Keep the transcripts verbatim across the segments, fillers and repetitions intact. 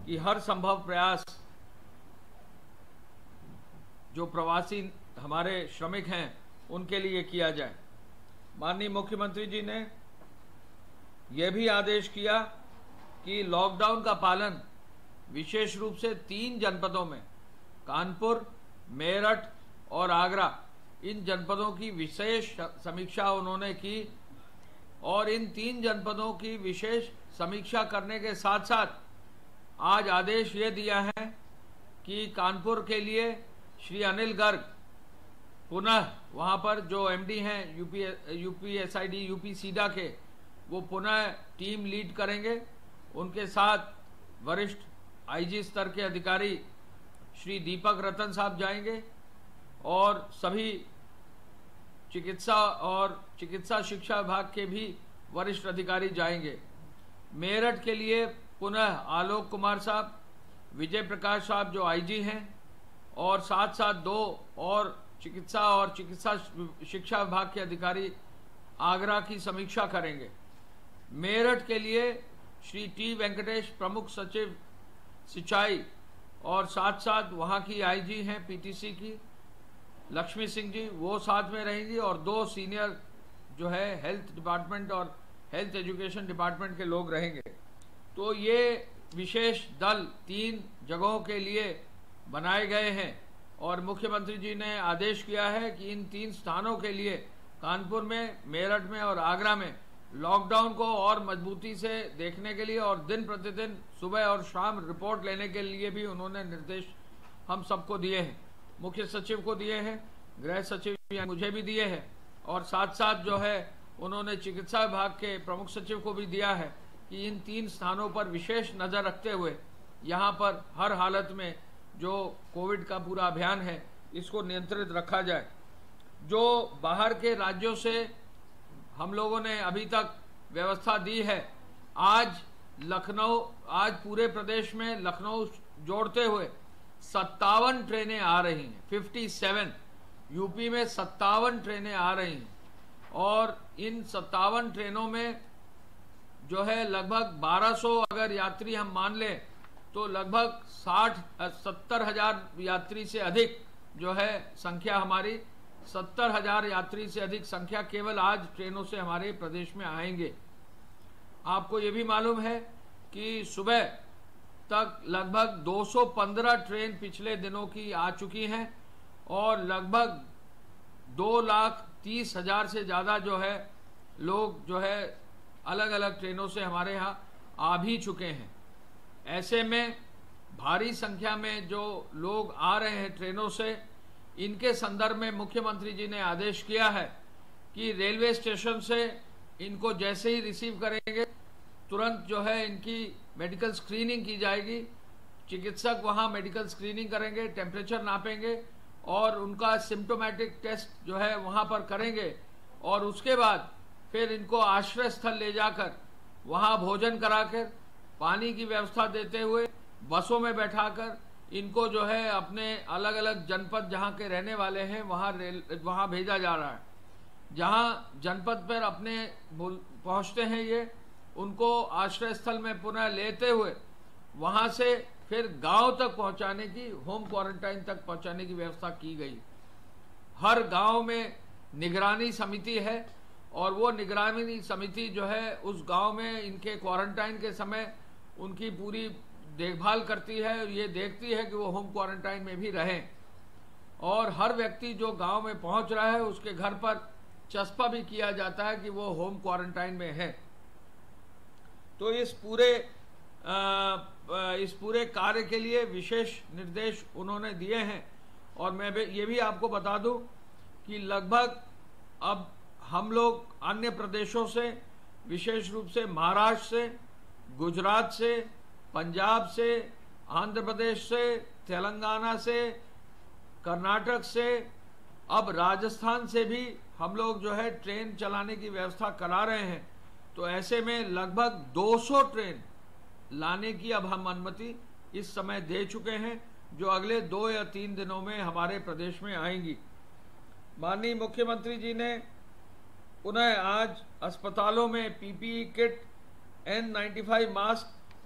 कि हर संभव प्रयास जो प्रवासी हमारे श्रमिक हैं उनके लिए किया जाए। माननीय मुख्यमंत्री जी ने यह भी आदेश किया कि लॉकडाउन का पालन विशेष रूप से तीन जनपदों में, कानपुर, मेरठ और आगरा, इन जनपदों की विशेष समीक्षा उन्होंने की और इन तीन जनपदों की विशेष समीक्षा करने के साथ साथ आज आदेश ये दिया है कि कानपुर के लिए श्री अनिल गर्ग पुनः वहाँ पर जो एमडी हैं यूपी यूपीएसआईडी यूपी सीडा के, वो पुनः टीम लीड करेंगे। उनके साथ वरिष्ठ आईजी स्तर के अधिकारी श्री दीपक रतन साहब जाएंगे और सभी चिकित्सा और चिकित्सा शिक्षा विभाग के भी वरिष्ठ अधिकारी जाएंगे। मेरठ के लिए पुनः आलोक कुमार साहब, विजय प्रकाश साहब जो आईजी हैं और साथ साथ दो और चिकित्सा और चिकित्सा शिक्षा विभाग के अधिकारी आगरा की समीक्षा करेंगे। मेरठ के लिए श्री टी वेंकटेश प्रमुख सचिव सिंचाई और साथ साथ वहाँ की आईजी हैं पीटीसी की लक्ष्मी सिंह जी, वो साथ में रहेंगी और दो सीनियर जो है हेल्थ डिपार्टमेंट और हेल्थ एजुकेशन डिपार्टमेंट के लोग रहेंगे। तो ये विशेष दल तीन जगहों के लिए बनाए गए हैं और मुख्यमंत्री जी ने आदेश किया है कि इन तीन स्थानों के लिए कानपुर में, मेरठ में और आगरा में लॉकडाउन को और मजबूती से देखने के लिए और दिन प्रतिदिन सुबह और शाम रिपोर्ट लेने के लिए भी उन्होंने निर्देश हम सबको दिए हैं। मुख्य सचिव को दिए हैं, गृह सचिव मुझे भी दिए हैं और साथ साथ जो है उन्होंने चिकित्सा विभाग के प्रमुख सचिव को भी दिया है कि इन तीन स्थानों पर विशेष नज़र रखते हुए यहाँ पर हर हालत में जो कोविड का पूरा अभियान है इसको नियंत्रित रखा जाए। जो बाहर के राज्यों से हम लोगों ने अभी तक व्यवस्था दी है, आज लखनऊ, आज पूरे प्रदेश में लखनऊ जोड़ते हुए सत्तावन ट्रेनें आ रही हैं, सत्तावन, यूपी में सत्तावन ट्रेनें आ रही हैं और इन सत्तावन ट्रेनों में जो है लगभग बारह सौ अगर यात्री हम मान लें तो लगभग साठ सत्तर हजार यात्री से अधिक जो है संख्या, हमारी सत्तर हजार यात्री से अधिक संख्या केवल आज ट्रेनों से हमारे प्रदेश में आएंगे। आपको ये भी मालूम है कि सुबह तक लगभग दो सौ पंद्रह ट्रेन पिछले दिनों की आ चुकी हैं और लगभग दो लाख तीस हजार से ज़्यादा जो है लोग जो है अलग अलग ट्रेनों से हमारे यहाँ आ भी चुके हैं। ऐसे में भारी संख्या में जो लोग आ रहे हैं ट्रेनों से, इनके संदर्भ में मुख्यमंत्री जी ने आदेश किया है कि रेलवे स्टेशन से इनको जैसे ही रिसीव करेंगे तुरंत जो है इनकी मेडिकल स्क्रीनिंग की जाएगी। चिकित्सक वहाँ मेडिकल स्क्रीनिंग करेंगे, टेम्परेचर नापेंगे और उनका सिम्टोमेटिक टेस्ट जो है वहाँ पर करेंगे और उसके बाद फिर इनको आश्रय स्थल ले जाकर वहाँ भोजन कराकर, पानी की व्यवस्था देते हुए बसों में बैठाकर इनको जो है अपने अलग अलग जनपद जहाँ के रहने वाले हैं वहाँ रेल वहाँ भेजा जा रहा है। जहाँ जनपद पर अपने पहुँचते हैं ये, उनको आश्रय स्थल में पुनः लेते हुए वहाँ से फिर गांव तक पहुँचाने की, होम क्वारंटाइन तक पहुँचाने की व्यवस्था की गई। हर गांव में निगरानी समिति है और वो निगरानी समिति जो है उस गांव में इनके क्वारंटाइन के समय उनकी पूरी देखभाल करती है और ये देखती है कि वो होम क्वारंटाइन में भी रहें और हर व्यक्ति जो गांव में पहुंच रहा है उसके घर पर चस्पा भी किया जाता है कि वो होम क्वारंटाइन में है। तो इस पूरे आ, इस पूरे कार्य के लिए विशेष निर्देश उन्होंने दिए हैं और मैं ये भी आपको बता दूं कि लगभग अब हम लोग अन्य प्रदेशों से, विशेष रूप से महाराष्ट्र से, गुजरात से, पंजाब से, आंध्र प्रदेश से, तेलंगाना से, कर्नाटक से, अब राजस्थान से भी हम लोग जो है ट्रेन चलाने की व्यवस्था करा रहे हैं। तो ऐसे में लगभग दो सौ ट्रेन लाने की अब हम अनुमति इस समय दे चुके हैं, जो अगले दो या तीन दिनों में हमारे प्रदेश में आएंगी। माननीय मुख्यमंत्री जी ने पुनः आज अस्पतालों में PPE kit, N ninety five mask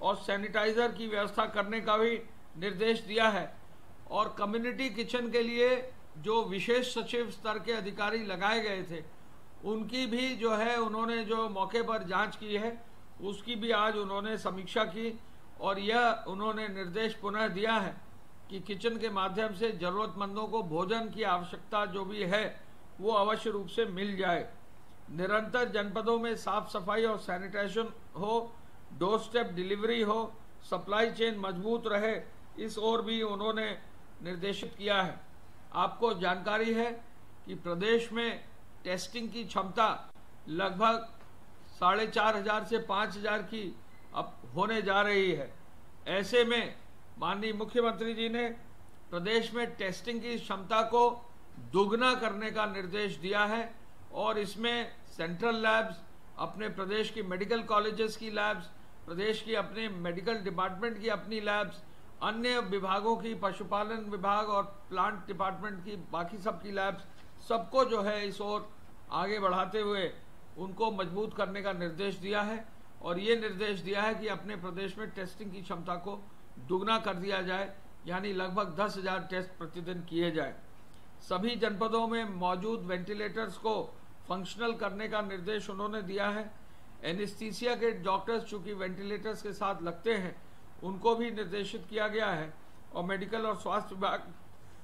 और सैनिटाइजर की व्यवस्था करने का भी निर्देश दिया है। और कम्युनिटी किचन के लिए जो विशेष सचिव स्तर के अधिकारी लगाए गए थे, उनकी भी जो है उन्होंने जो मौके पर जांच की है, उसकी भी आज उन्होंने समीक्षा की और यह उन्होंने निर्देश पुनः दिया है कि किचन के माध्यम से जरूरतमंदों को भोजन की आवश्यकता जो भी है वो अवश्य रूप से मिल जाए। निरंतर जनपदों में साफ सफाई और सैनिटेशन हो, डोर स्टेप डिलीवरी हो, सप्लाई चेन मजबूत रहे, इस ओर भी उन्होंने निर्देशित किया है। आपको जानकारी है कि प्रदेश में टेस्टिंग की क्षमता लगभग साढ़े चार हजार से पाँच हजार की अब होने जा रही है। ऐसे में माननीय मुख्यमंत्री जी ने प्रदेश में टेस्टिंग की क्षमता को दोगुना करने का निर्देश दिया है और इसमें सेंट्रल लैब्स, अपने प्रदेश की मेडिकल कॉलेजेस की लैब्स, प्रदेश की अपने मेडिकल डिपार्टमेंट की अपनी लैब्स, अन्य विभागों की, पशुपालन विभाग और प्लांट डिपार्टमेंट की बाकी सब की लैब्स, सबको जो है इस ओर आगे बढ़ाते हुए उनको मजबूत करने का निर्देश दिया है। और ये निर्देश दिया है कि अपने प्रदेश में टेस्टिंग की क्षमता को दुगना कर दिया जाए, यानी लगभग दस हजार टेस्ट प्रतिदिन किए जाए। सभी जनपदों में मौजूद वेंटिलेटर्स को फंक्शनल करने का निर्देश उन्होंने दिया है। एनेस्थीसिया के डॉक्टर्स चूंकि वेंटिलेटर्स के साथ लगते हैं, उनको भी निर्देशित किया गया है और मेडिकल और स्वास्थ्य विभाग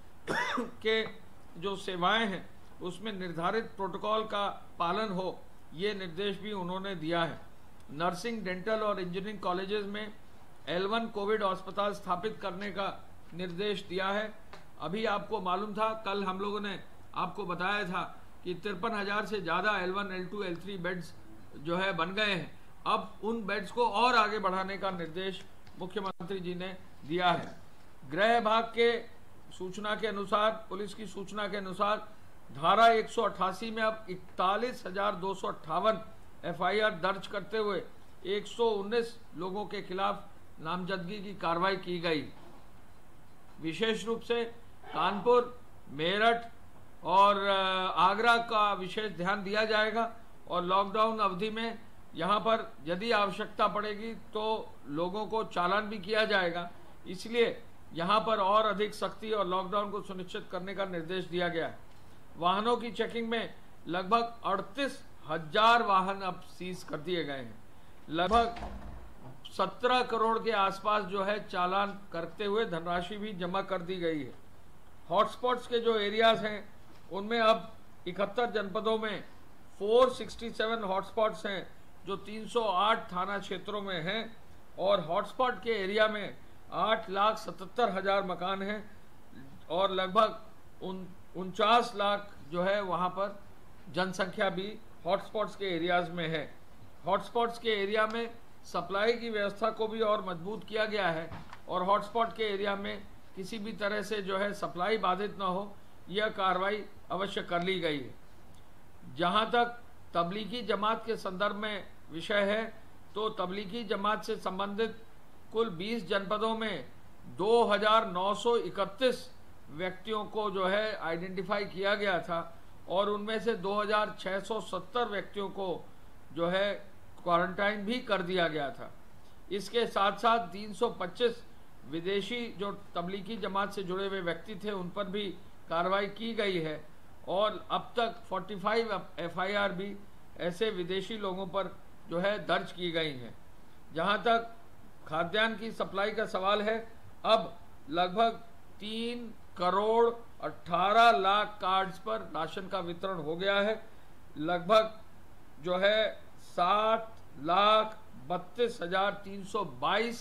के जो सेवाएं हैं उसमें निर्धारित प्रोटोकॉल का पालन हो, ये निर्देश भी उन्होंने दिया है। नर्सिंग, डेंटल और इंजीनियरिंग कॉलेजेस में एल वन कोविड अस्पताल स्थापित करने का निर्देश दिया है। अभी आपको मालूम था, कल हम लोगों ने आपको बताया था कि तिरपन हजार से ज़्यादा L one, L two, L three beds जो है बन गए हैं। अब उन बेड्स को और आगे बढ़ाने का निर्देश मुख्यमंत्री जी ने दिया है। गृह विभाग के सूचना के अनुसार, पुलिस की सूचना के अनुसार धारा एक सौ अट्ठासी में अब इकतालीस हजार दो सौ अट्ठावन एफ आई आर दर्ज करते हुए एक सौ उन्नीस लोगों के खिलाफ नामजदगी की कार्रवाई की गई। विशेष रूप से कानपुर, मेरठ और आगरा का विशेष ध्यान दिया जाएगा और लॉकडाउन अवधि में यहाँ पर यदि आवश्यकता पड़ेगी तो लोगों को चालान भी किया जाएगा। इसलिए यहाँ पर और अधिक सख्ती और लॉकडाउन को सुनिश्चित करने का निर्देश दिया गया है। वाहनों की चेकिंग में लगभग अड़तीस हजार वाहन अब सीज कर दिए गए हैं। लगभग सत्रह करोड़ के आसपास जो है चालान करते हुए धनराशि भी जमा कर दी गई है। हॉटस्पॉट्स के जो एरियाज हैं उनमें अब इकहत्तर जनपदों में चार सौ सड़सठ हॉटस्पॉट्स हैं जो तीन सौ आठ थाना क्षेत्रों में हैं और हॉटस्पॉट के एरिया में आठ लाख सतहत्तर हजार मकान हैं और लगभग उन उनचास लाख जो है वहाँ पर जनसंख्या भी हॉटस्पॉट्स के एरियाज में है। हॉटस्पॉट्स के एरिया में सप्लाई की व्यवस्था को भी और मजबूत किया गया है और हॉटस्पॉट के एरिया में किसी भी तरह से जो है सप्लाई बाधित न हो, यह कार्रवाई अवश्य कर ली गई है। जहाँ तक तबलीगी जमात के संदर्भ में विषय है, तो तबलीगी जमात से संबंधित कुल बीस जनपदों में दो हजार नौ सौ इकतीस व्यक्तियों को जो है आइडेंटिफाई किया गया था और उनमें से दो हजार छः सौ सत्तर व्यक्तियों को जो है क्वारंटाइन भी कर दिया गया था। इसके साथ साथ तीन सौ पच्चीस विदेशी जो तबलीगी जमात से जुड़े हुए व्यक्ति थे उन पर भी कार्रवाई की गई है और अब तक पैंतालीस एफ आई आर भी ऐसे विदेशी लोगों पर जो है दर्ज की गई हैं। जहां तक खाद्यान्न की सप्लाई का सवाल है, अब लगभग तीन करोड़ अठारह लाख कार्ड्स पर राशन का वितरण हो गया है। लगभग जो है सात लाख बत्तीस हजार तीन सौ बाईस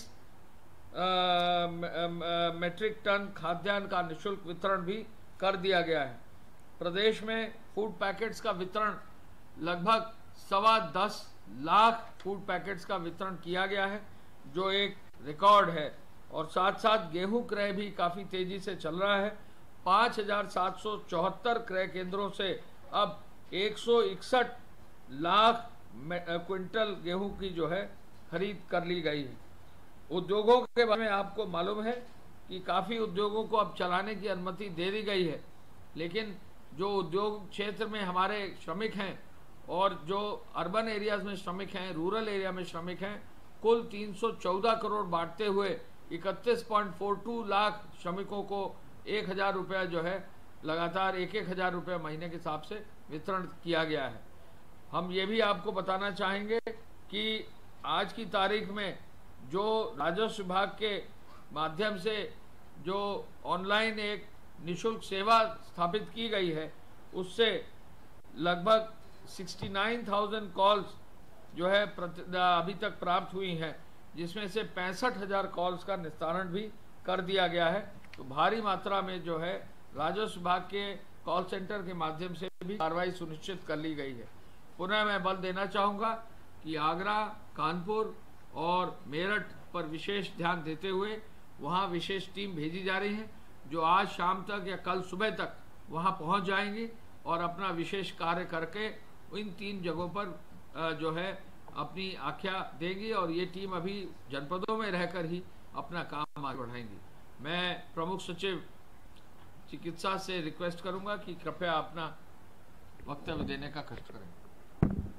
मेट्रिक टन खाद्यान्न का निःशुल्क वितरण भी कर दिया गया है। प्रदेश में फूड पैकेट्स का वितरण लगभग सवा दस लाख फूड पैकेट्स का वितरण किया गया है, जो एक रिकॉर्ड है। और साथ साथ गेहूं क्रय भी काफ़ी तेजी से चल रहा है। पाँच हजार सात सौ चौहत्तर क्रय केंद्रों से अब एक सौ इकसठ लाख क्विंटल गेहूं की जो है खरीद कर ली गई है। उद्योगों के बारे में आपको मालूम है कि काफ़ी उद्योगों को अब चलाने की अनुमति दे दी गई है, लेकिन जो उद्योग क्षेत्र में हमारे श्रमिक हैं और जो अर्बन एरियाज में श्रमिक हैं, रूरल एरिया में श्रमिक हैं, कुल तीन सौ चौदह करोड़ बांटते हुए इकतीस पॉइंट फोर टू लाख श्रमिकों को एक हजार रुपया जो है लगातार एक एक हजार रुपये महीने के हिसाब से वितरण किया गया है। हम ये भी आपको बताना चाहेंगे कि आज की तारीख में जो राजस्व विभाग के माध्यम से जो ऑनलाइन एक निशुल्क सेवा स्थापित की गई है, उससे लगभग उनहत्तर हज़ार कॉल्स जो है अभी तक प्राप्त हुई हैं, जिसमें से पैंसठ हजार कॉल्स का निस्तारण भी कर दिया गया है। तो भारी मात्रा में जो है राजस्व विभाग के कॉल सेंटर के माध्यम से भी कार्रवाई सुनिश्चित कर ली गई है। पुनः मैं बल देना चाहूँगा कि आगरा, कानपुर और मेरठ पर विशेष ध्यान देते हुए वहाँ विशेष टीम भेजी जा रही है, जो आज शाम तक या कल सुबह तक वहाँ पहुँच जाएंगी और अपना विशेष कार्य करके इन तीन जगहों पर जो है अपनी आख्या देंगी और ये टीम अभी जनपदों में रहकर ही अपना काम आगे बढ़ाएंगी। मैं प्रमुख सचिव चिकित्सा से रिक्वेस्ट करूंगा कि कृपया अपना वक्तव्य देने का कष्ट करें।